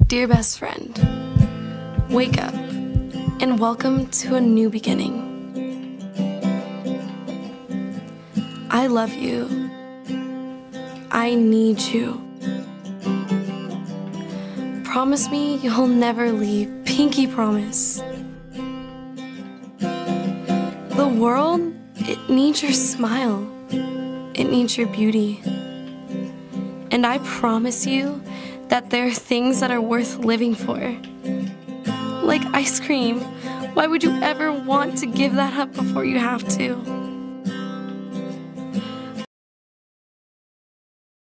Dear best friend, wake up and welcome to a new beginning. I love you. I need you. Promise me you'll never leave. Pinky promise. The world, it needs your smile. It needs your beauty. And I promise you that there are things that are worth living for. Like ice cream. Why would you ever want to give that up before you have to?